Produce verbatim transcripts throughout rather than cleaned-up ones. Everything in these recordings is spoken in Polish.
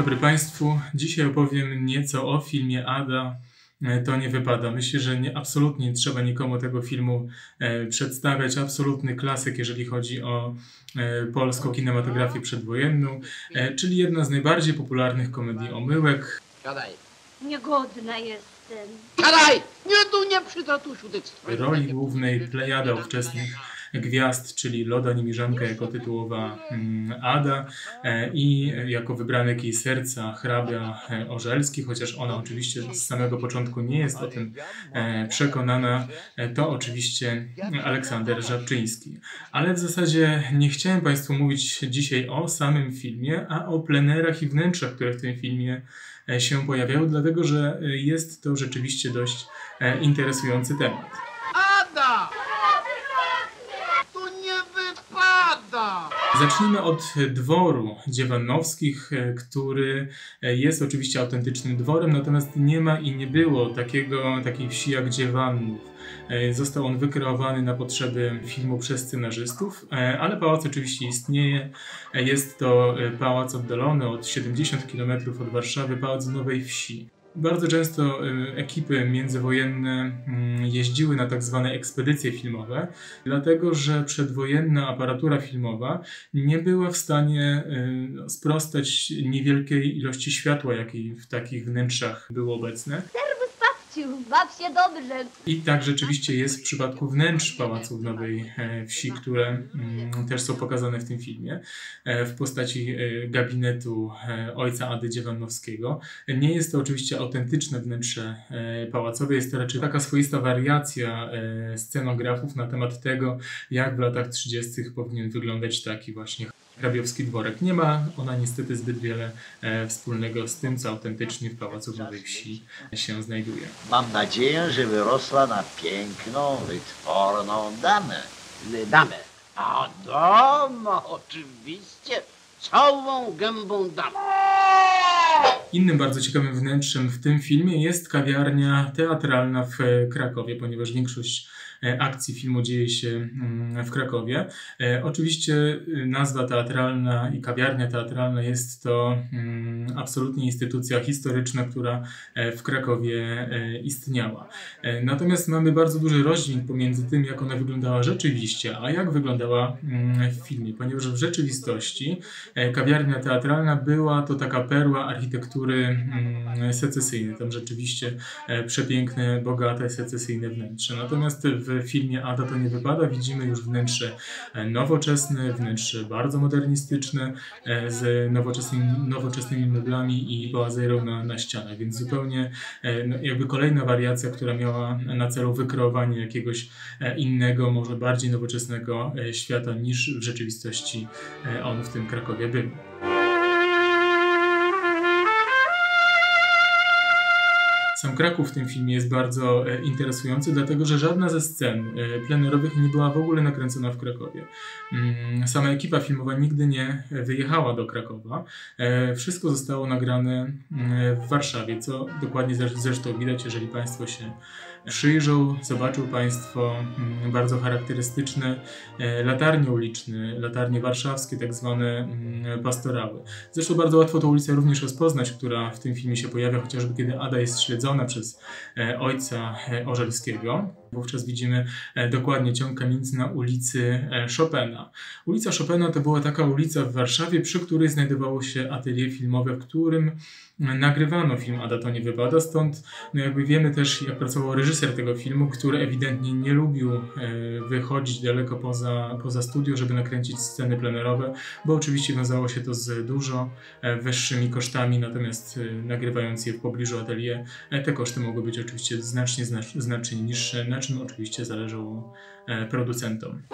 dobry Państwu. Dzisiaj opowiem nieco o filmie Ada to nie wypada. Myślę, że nie, absolutnie nie trzeba nikomu tego filmu e, przedstawiać. Absolutny klasyk, jeżeli chodzi o e, polską kinematografię przedwojenną, e, czyli jedna z najbardziej popularnych komedii omyłek. Gadaj. Niegodna jestem. Gadaj! Nie tu, nie przy tatusiu. W roli głównej plejada ówczesnych gwiazd, czyli Loda Niemiżanka jako tytułowa mm, Ada e, i jako wybranek jej serca hrabia e, Orzelski, chociaż ona oczywiście z samego początku nie jest o tym e, przekonana, e, to oczywiście Aleksander Żabczyński. Ale w zasadzie nie chciałem Państwu mówić dzisiaj o samym filmie, a o plenerach i wnętrzach, które w tym filmie e, się pojawiają, dlatego że jest to rzeczywiście dość e, interesujący temat. Ada! Zacznijmy od dworu Dziewannowskich, który jest oczywiście autentycznym dworem, natomiast nie ma i nie było takiego, takiej wsi jak Dziewannów. Został on wykreowany na potrzeby filmu przez scenarzystów, ale pałac oczywiście istnieje. Jest to pałac oddalony od siedemdziesięciu kilometrów od Warszawy, pałac w Nowej Wsi. Bardzo często ekipy międzywojenne jeździły na tak zwane ekspedycje filmowe, dlatego że przedwojenna aparatura filmowa nie była w stanie sprostać niewielkiej ilości światła, jakiej w takich wnętrzach było obecne. Baw się dobrze. I tak rzeczywiście jest w przypadku wnętrz Pałacu w Nowej Wsi, które mm, też są pokazane w tym filmie, e, w postaci e, gabinetu e, ojca Ady Dziewannowskiego. Nie jest to oczywiście autentyczne wnętrze e, pałacowe, jest to raczej taka swoista wariacja e, scenografów na temat tego, jak w latach trzydziestych powinien wyglądać taki właśnie hrabiowski dworek. Nie ma ona niestety zbyt wiele e, wspólnego z tym, co autentycznie w Pałacu w Nowej Wsi się znajduje. Mam nadzieję, że wyrosła na piękną, wytworną damę. Damę. A dama, oczywiście. Całą gębą damę. Innym bardzo ciekawym wnętrzem w tym filmie jest kawiarnia teatralna w Krakowie, ponieważ większość akcji filmu dzieje się w Krakowie. Oczywiście nazwa teatralna i kawiarnia teatralna jest to absolutnie instytucja historyczna, która w Krakowie istniała. Natomiast mamy bardzo duży rozdźwięk pomiędzy tym, jak ona wyglądała rzeczywiście, a jak wyglądała w filmie, ponieważ w rzeczywistości kawiarnia teatralna była to taka perła architektury secesyjnej. Tam rzeczywiście przepiękne, bogate, secesyjne wnętrze. Natomiast w W filmie Ada to nie wypada. Widzimy już wnętrze nowoczesne, wnętrze bardzo modernistyczne, z nowoczesnymi, nowoczesnymi meblami i boazerą na, na ścianach, więc zupełnie no, jakby kolejna wariacja, która miała na celu wykreowanie jakiegoś innego, może bardziej nowoczesnego świata niż w rzeczywistości on w tym Krakowie był. Sam Kraków w tym filmie jest bardzo e, interesujący, dlatego że żadna ze scen e, plenerowych nie była w ogóle nakręcona w Krakowie. Mm, sama ekipa filmowa nigdy nie wyjechała do Krakowa. E, wszystko zostało nagrane e, w Warszawie, co dokładnie zresztą widać, jeżeli Państwo się przyjrzą, zobaczą Państwo mm, bardzo charakterystyczne e, latarnie uliczne, latarnie warszawskie, tak zwane mm, pastorały. Zresztą bardzo łatwo tę ulicę również rozpoznać, która w tym filmie się pojawia, chociażby kiedy Ada jest śledzona przez e, ojca e, Orzelskiego. Wówczas widzimy e, dokładnie ciąg kamienicy na ulicy e, Chopina. Ulica Chopina to była taka ulica w Warszawie, przy której znajdowało się atelier filmowe, w którym nagrywano film Ada to nie wypada, stąd no jakby wiemy też, jak pracował reżyser tego filmu, który ewidentnie nie lubił e, wychodzić daleko poza, poza studio, żeby nakręcić sceny plenerowe, bo oczywiście wiązało się to z dużo e, wyższymi kosztami, natomiast e, nagrywając je w pobliżu atelier, e, te koszty mogły być oczywiście znacznie, znacz, znacznie niższe, na czym oczywiście zależało e, producentom.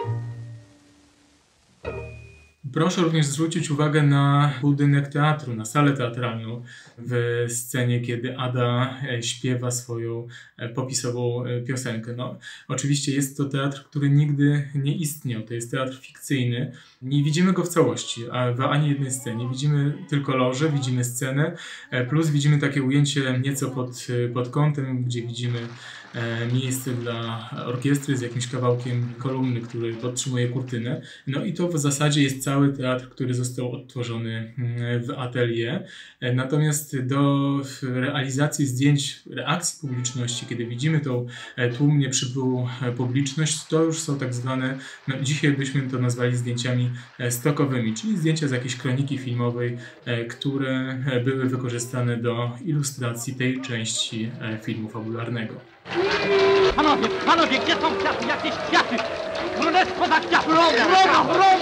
Proszę również zwrócić uwagę na budynek teatru, na salę teatralną w scenie, kiedy Ada śpiewa swoją popisową piosenkę. No, oczywiście jest to teatr, który nigdy nie istniał. To jest teatr fikcyjny. Nie widzimy go w całości, a w ani jednej scenie. Widzimy tylko lożę, widzimy scenę, plus widzimy takie ujęcie nieco pod, pod kątem, gdzie widzimy miejsce dla orkiestry z jakimś kawałkiem kolumny, który podtrzymuje kurtynę. No i to w zasadzie jest cały teatr, który został odtworzony w atelier. Natomiast do realizacji zdjęć, reakcji publiczności, kiedy widzimy tą tłumnie przybyłą publiczność, to już są tak zwane, no dzisiaj byśmy to nazwali zdjęciami stokowymi, czyli zdjęcia z jakiejś kroniki filmowej, które były wykorzystane do ilustracji tej części filmu fabularnego. Panowie, panowie, gdzie są kwiaty? Jakieś kwiaty! Królestwo za kwiaty! Wroga, wroga, wroga!